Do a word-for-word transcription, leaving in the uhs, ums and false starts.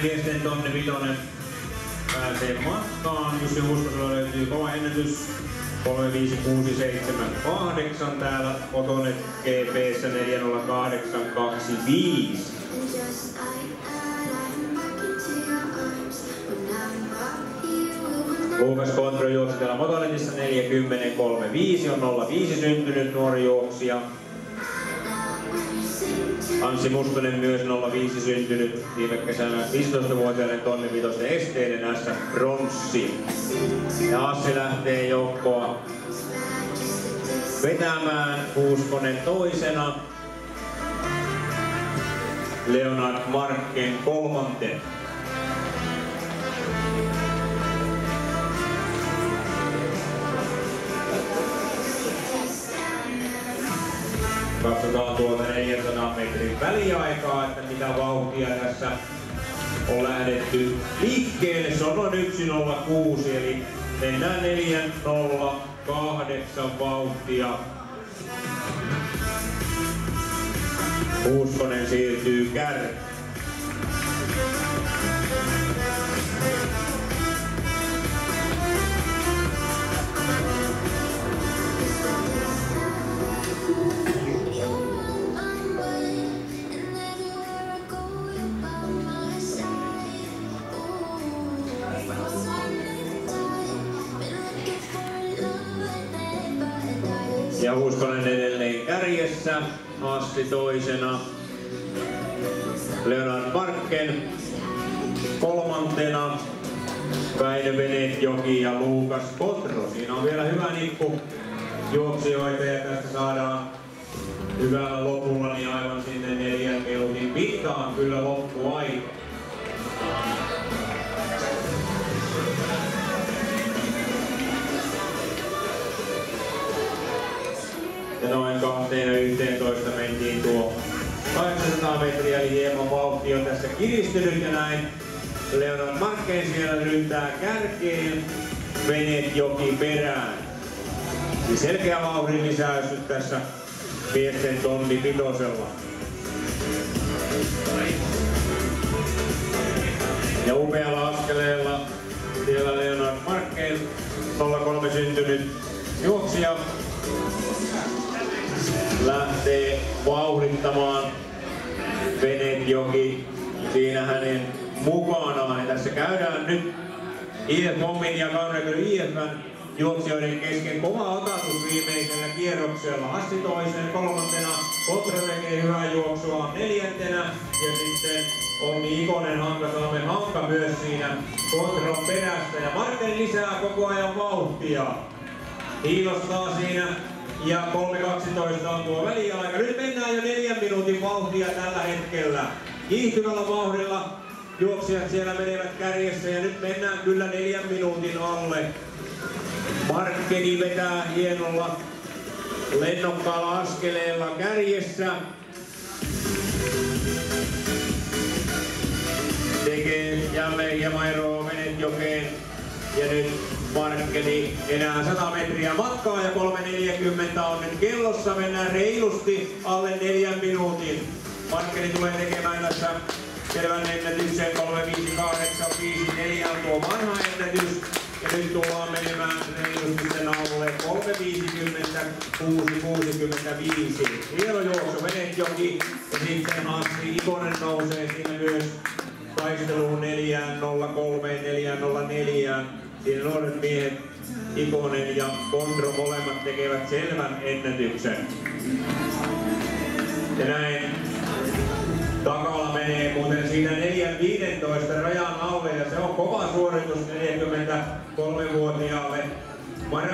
miesten tonni vitonen pääsee matkaan. Jussi Huskosella löytyy kova ennätys. kolme viisi kuusi seitsemän kahdeksan täällä Otonet G P:ssä neljä nolla kahdeksan kaksi viisi. Luukas Kontro juoksi täällä Motonetissa neljä kymmenen kolme viisi, on nolla viisi syntynyt nuori juoksija. Anssi Mustonen myös nolla viisi syntynyt, viime kesänä viisitoistavuotiaiden tonni vitosten esteiden S pronssi. Ja Assi lähtee joukkoa vetämään, Huuskonen toisena, Leonard Markken kolmantena. Katsotaan tuolta neljänsadan metrin väliaikaa, että mitä vauhtia tässä on lähdetty liikkeelle. Se on noin yksi nolla kuusi, eli mennään neljä nolla kahdeksan vauhtia. Huuskonen siirtyy kärkeen. Ja Huuskonen edelleen kärjessä, Assi toisena, Leonard Markken kolmantena, Väinö Venetjoki ja Luukas Kontro. Siinä on vielä hyvä nippu juoksijoita ja tästä saadaan hyvällä lopulla niin aivan sinne neljän minuutin mittaan kyllä loppuaika. Ja noin kahteen yhteentoista mentiin tuo kahdeksansataa metriä, eli hieman vauhti on tässä kiristynyt ja näin. Leonard Markken siellä ryntää kärkeen, Venetjoki perään. Eli selkeä vauhdin lisäys nyt tässä miesten tonni vitosella. Ja upealla askeleella siellä Leonard Markken, nolla kolme syntynyt juoksija, lähtee vauhdittamaan Venetjoki siinä hänen mukanaan. Ja tässä käydään nyt I F Hommin ja Kaunekylän I F:n juoksijoiden kesken kova otatus viimeisellä kierroksella. Assi toisen, kolmantena, Kontro tekee hyvää juoksua neljäntenä ja sitten Onni Ikonen Hankasalmen Hanka myös siinä Kontron perässä. Ja Markken lisää koko ajan vauhtia. Hiilostaa siinä. Ja kolme kaksitoista on tuo väliaika. Nyt mennään jo neljän minuutin vauhtia tällä hetkellä. Kiihtyvällä vauhdilla juoksijat siellä menevät kärjessä ja nyt mennään kyllä neljän minuutin alle. Markkeni vetää hienolla lennokkaalla askeleella kärjessä. Tekee jälleen hieman eroa Venetjokeen. Ja nyt Markkeni enää sata metriä matkaa ja kolme neljäkymmentä on nyt kellossa. Mennään reilusti alle neljän minuutin. Markkeni tulee tekemään tässä selvän ennätyksen kolme viisi kahdeksan viisi neljä on tuo vanha ennätys. Ja nyt tullaan menemään reilusti sen alle kolme viisikymmentä kuusi kuusikymmentäviisi. Hieno juoksu Venetjoki ja sitten Anssi Ikonen nousee siinä myös taisteluun neljä nolla kolme neljä nolla neljä. Siinä nuoret miehet Ikonen ja Kontro molemmat tekevät selvän ennätyksen. Ja näin takalla menee muuten siinä neljä viisitoista rajan alle ja se on kova suoritus neljäkymmentäkolmevuotiaalle